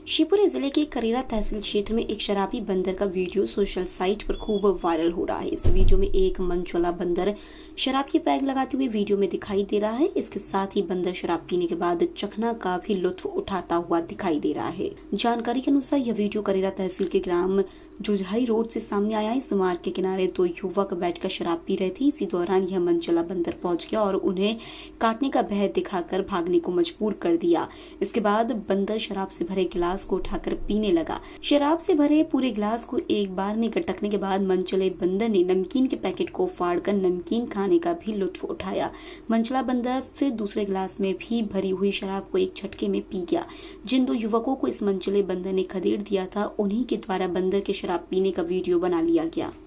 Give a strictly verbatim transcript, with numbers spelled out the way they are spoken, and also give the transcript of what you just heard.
शिवपुरी जिले के करेरा तहसील क्षेत्र में एक शराबी बंदर का वीडियो सोशल साइट पर खूब वायरल हो रहा है। इस वीडियो में एक मंच वाला बंदर शराब की पैग लगाते हुए वीडियो में दिखाई दे रहा है। इसके साथ ही बंदर शराब पीने के बाद चखना का भी लुत्फ उठाता हुआ दिखाई दे रहा है। जानकारी के अनुसार यह वीडियो करेरा तहसील के ग्राम जुझाई रोड से सामने आया। इस मार्ग के किनारे दो युवक बैठकर शराब पी रहे थे। इसी दौरान यह मंचला बंदर पहुंच गया और उन्हें काटने का भय दिखाकर भागने को मजबूर कर दिया। इसके बाद बंदर शराब से भरे गिलास को उठाकर पीने लगा। शराब से भरे पूरे गिलास को एक बार में गटकने के बाद मंचले बंदर ने नमकीन के पैकेट को फाड़कर नमकीन खाने का भी लुत्फ उठाया। मंचला बंदर फिर दूसरे गिलास में भी भरी हुई शराब को एक झटके में पी गया। जिन दो युवकों को इस मंचले बंदर ने खदेड़ दिया था, उन्हीं के द्वारा बंदर के शराब पीने का वीडियो बना लिया गया।